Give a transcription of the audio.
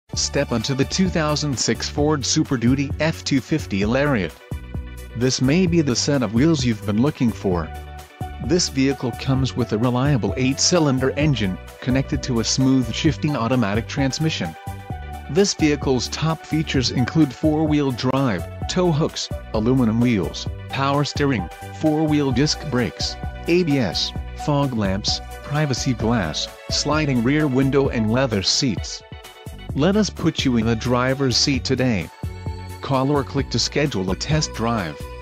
Step onto the 2006 Ford Super Duty F-250 Lariat. This may be the set of wheels you've been looking for. This vehicle comes with a reliable 8-cylinder engine, connected to a smooth shifting automatic transmission. This vehicle's top features include 4-wheel drive, tow hooks, aluminum wheels, power steering, 4-wheel disc brakes, ABS, fog lamps, privacy glass, sliding rear window and leather seats. Let us put you in the driver's seat today. Call or click to schedule a test drive.